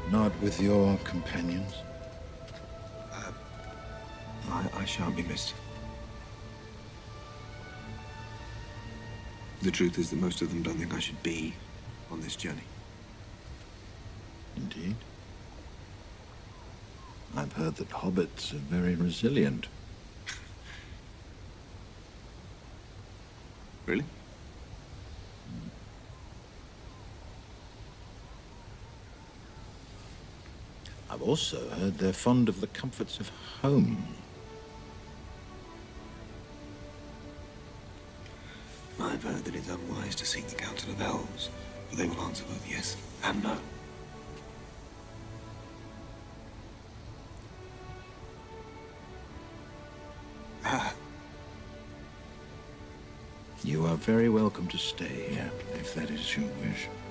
Not with your companions? I shan't be missed. The truth is that most of them don't think I should be on this journey. Indeed. I've heard that hobbits are very resilient. Really? I've also heard they're fond of the comforts of home. I've heard that it's unwise to seek the counsel of elves, for they will answer both yes and no. You are very welcome to stay here, if that is your wish.